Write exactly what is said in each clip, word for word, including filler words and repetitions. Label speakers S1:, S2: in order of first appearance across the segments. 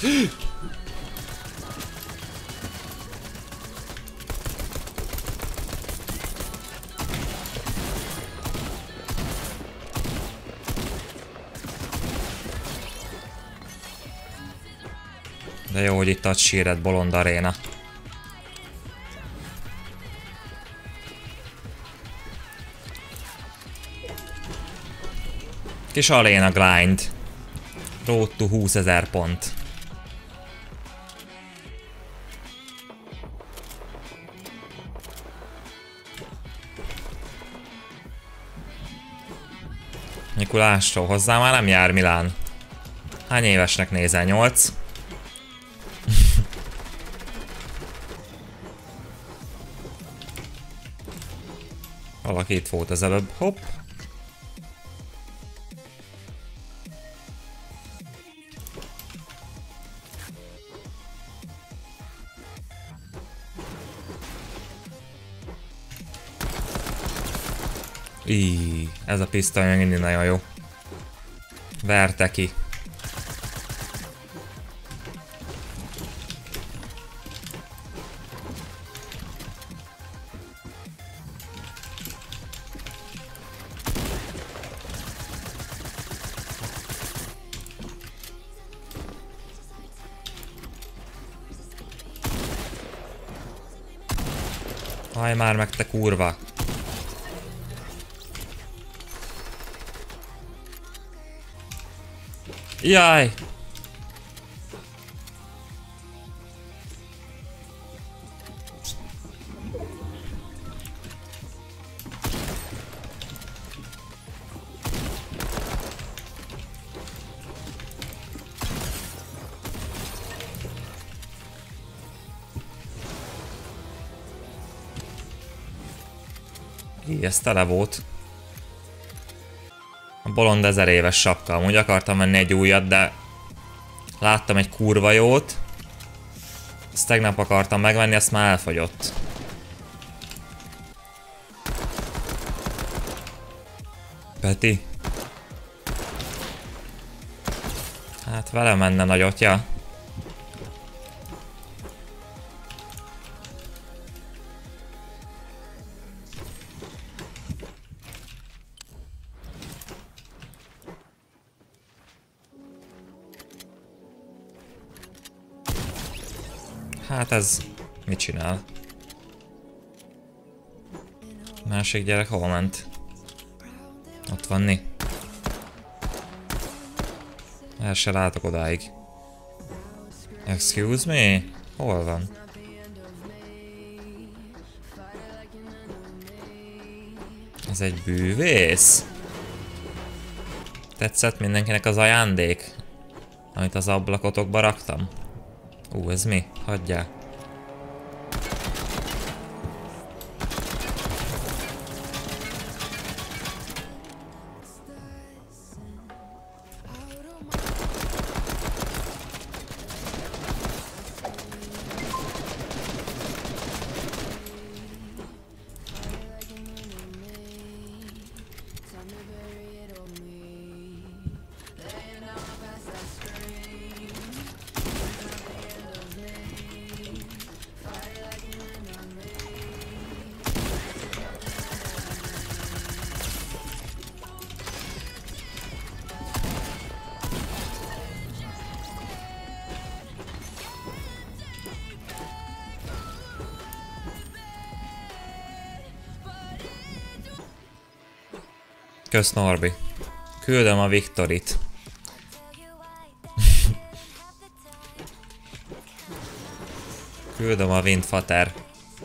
S1: De jó, hogy itt a sírett bolond aréna. Kis aréna grind. Road to húszezer pont. Mikulásról hozzá már nem jár Milán. Hány évesnek nézel? nyolc? Valaki itt volt az előbb. Hopp. Íííí, ez a pisztoly még mindig nagyon jó. Verte ki. Haj már meg, te kurva! Jaj! Így, ez tele volt. A bolond ezer éves sapka. Amúgy akartam venni egy újat, de láttam egy kurva jót. Ezt tegnap akartam megvenni, ezt már elfogyott. Peti. Hát vele menne nagyotja. Hát ez mit csinál? Másik gyerek hol ment? Ott van ni. El se látok odáig. Excuse me? Hol van? Ez egy bűvész? Tetszett mindenkinek az ajándék? Amit az ablakotokba raktam? Ú, ez mi? Hagyjál. Kösz Norbi. Küldöm a Viktorit. Küldöm a Windfater.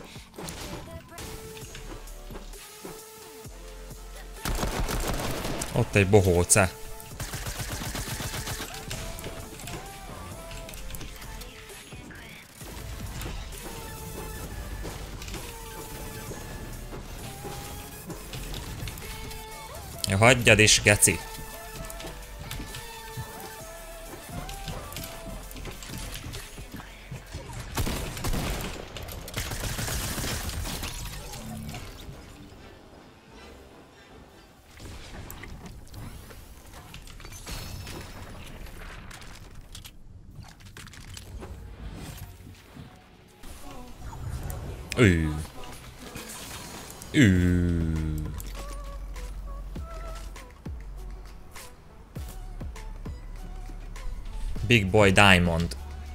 S1: Ott egy bohóce. Ja, hagyjad is, geci. Ő. Ő. Big Boy Diamond.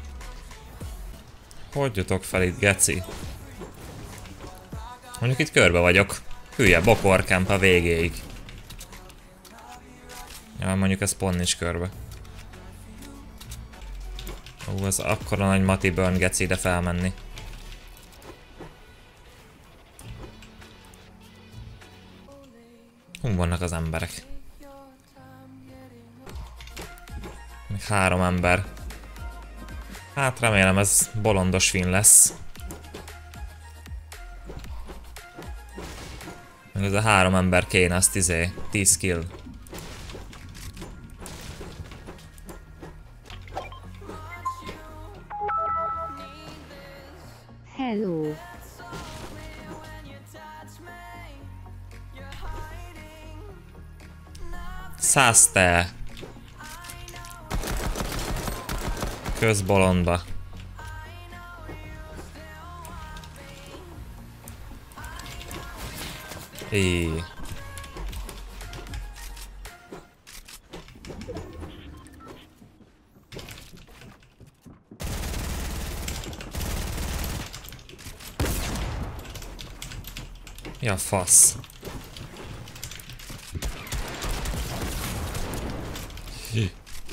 S1: Hogy jutok fel itt, geci? Mondjuk itt körbe vagyok. Hülye, bokorkemp a végéig. Ja, mondjuk ez pont nincs körbe. Ú, az akkora nagy Mati Burn, geci, ide felmenni. Hú, vannak az emberek. Még három ember. Hát remélem ez bolondos fin lesz. Meg ez a három ember kéne, azt izé, tíz kill.
S2: Hello.
S1: Szász te! Közbolondba. Éj. Mi a fasz? Hí.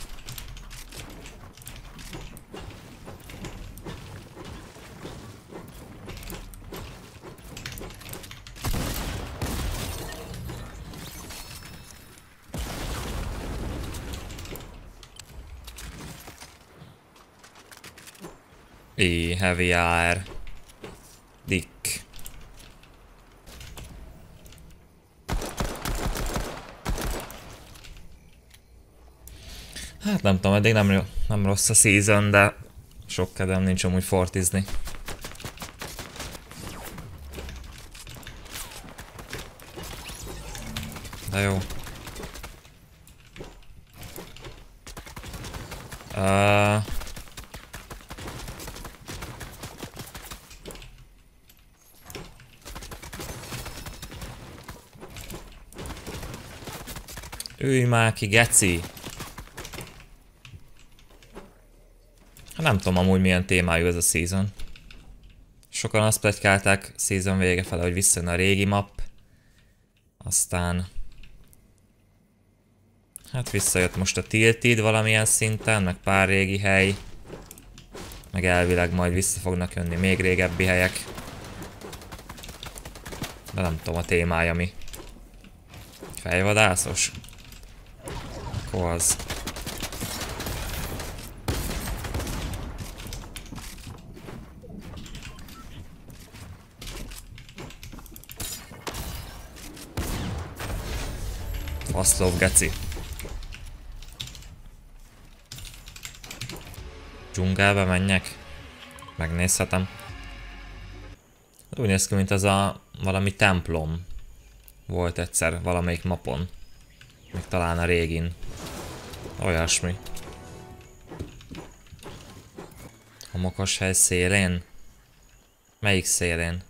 S1: Éj, heavy air. Dick. Hát nem tudom, eddig nem, nem rossz a season, de sok kedvem nincs amúgy fortizni. De jó. Uh... Ülj már ki, geci! Nem tudom amúgy milyen témájú ez a season. Sokan azt pletykálták season vége fele, hogy visszajön a régi map. Aztán... Hát visszajött most a Tilted valamilyen szinten, meg pár régi hely. Meg elvileg majd vissza fognak jönni még régebbi helyek. De nem tudom a témája mi. Fejvadászos? Akkor az. Faszlov, geci. Dzsungelbe menjek? Megnézhetem. Úgy néz ki, mint az a valami templom. Volt egyszer valamelyik mapon. Még talán a régin. Olyasmi. Homokos hely szélén? Melyik szélén?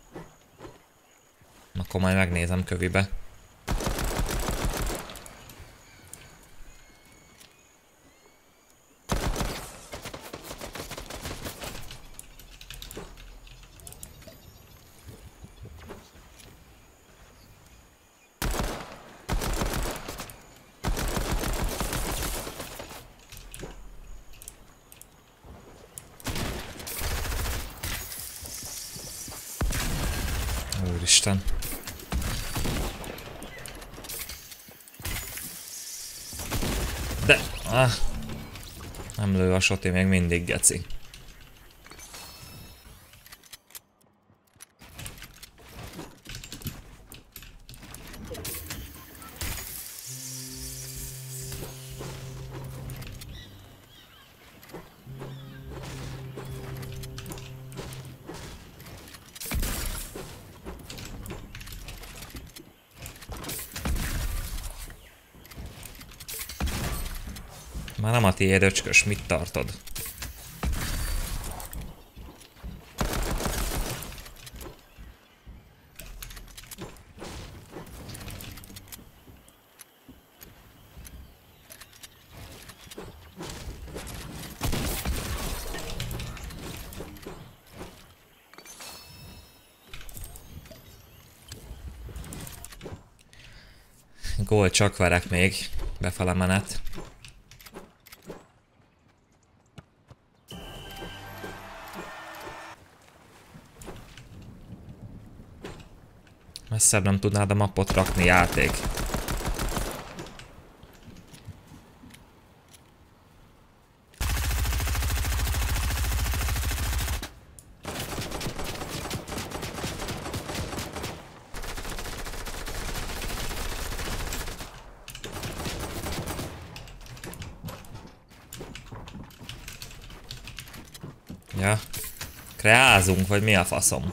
S1: Akkor majd megnézem kövibe. Úristen. De... Ah, nem lő a soti még mindig, geci. Már nem a tiéd, öcskös, mit tartod? Gól csak verek még. Befele menet. Messzebb nem tudnád a mappot rakni, játék. Ja. Kreázunk, vagy mi a faszom?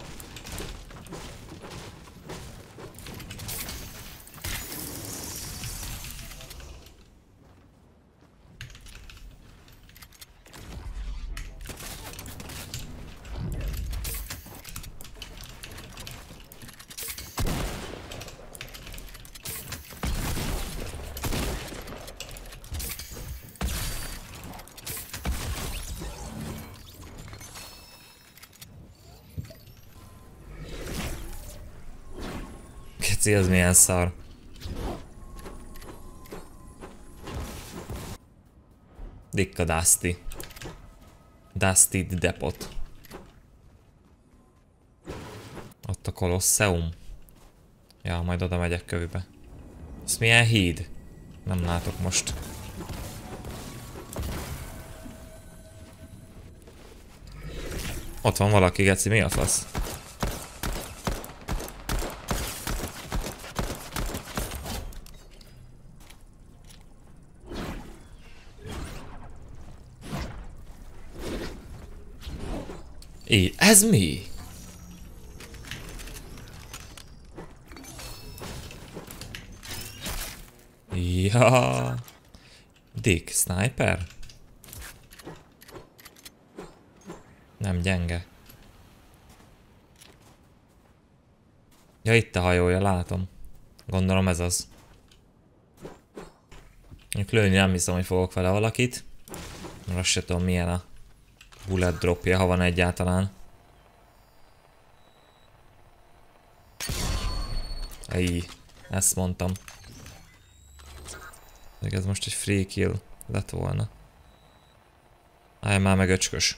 S1: Keci, az milyen szar. Dikka Dusty. Dusty Depot. Ott a Kolosseum. Ja, majd oda megyek kövibe. Ez milyen híd? Nem látok most. Ott van valaki, geci, mi a fasz? É, ez mi? Ja. Dick Sniper? Nem gyenge. Ja, itt a hajója, látom. Gondolom ez az. Mondjuk lőni nem hiszem, hogy fogok vele valakit. Mert azt se tudom, milyen a bullet dropja, ha van egyáltalán. Ej, ezt mondtam. Ez most egy free kill lett volna. Állj már meg, öcskös.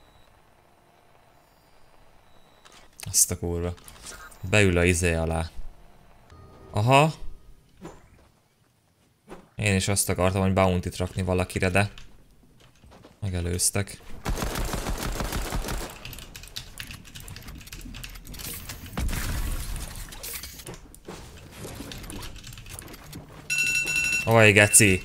S1: Azt a kurva. Beül a izé alá. Aha. Én is azt akartam, hogy bounty-t rakni valakire, de megelőztek. Oj, geci!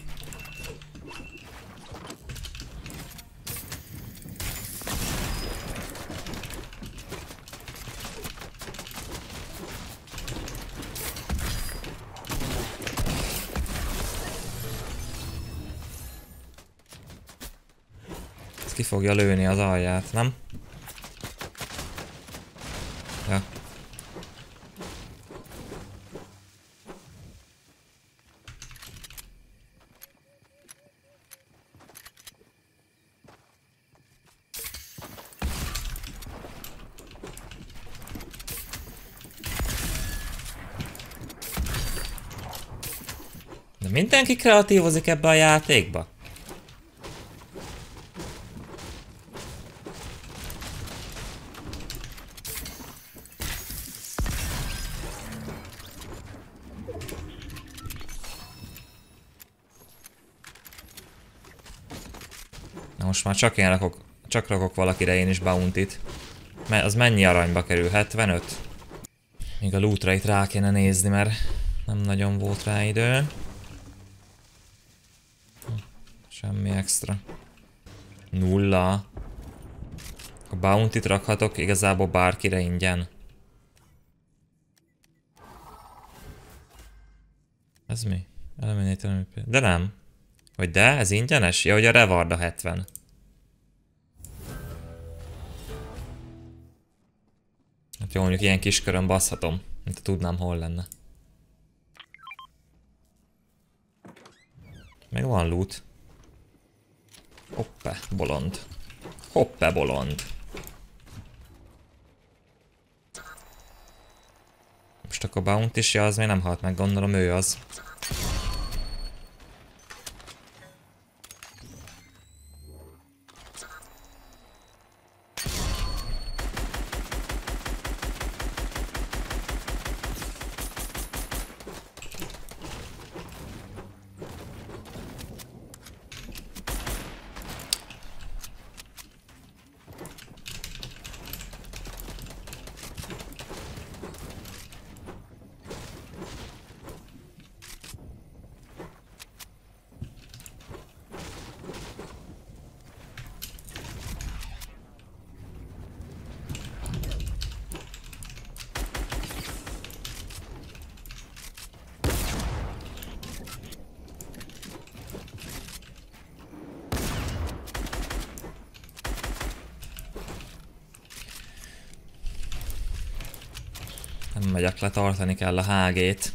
S1: Ez ki fogja lőni az alját, nem? Ja. De mindenki kreatívozik ebbe a játékba? Na most már csak én rakok, csak rakok valakire én is bounty-t. Mert az mennyi aranyba kerül? hetvenöt? Még a lootra itt rá kéne nézni, mert nem nagyon volt rá idő. Semmi extra. Nulla. A bounty-t rakhatok igazából bárkire ingyen. Ez mi? Eliminator. De nem. Hogy de? Ez ingyenes? Ja, hogy a Reward a hetven. Hát jó, mondjuk ilyen kis körön baszhatom. Mint tudnám, hol lenne. Még van loot. Hoppe, bolond. Hoppe, bolond. Most akkor Bounty-ja az még nem halt meg, gondolom ő az. Nem megyek le, tartani kell a há gét.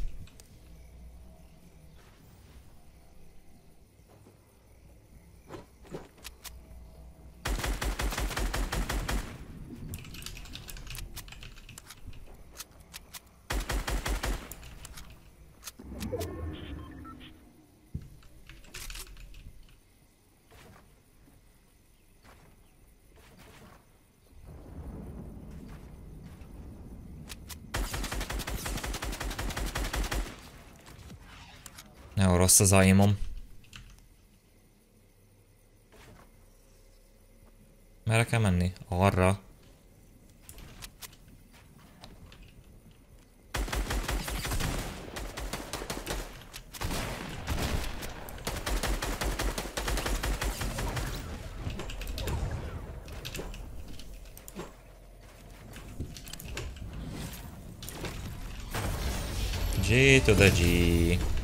S1: Nagyon rossz az aimom. Merre kell menni? Arra. G to the G.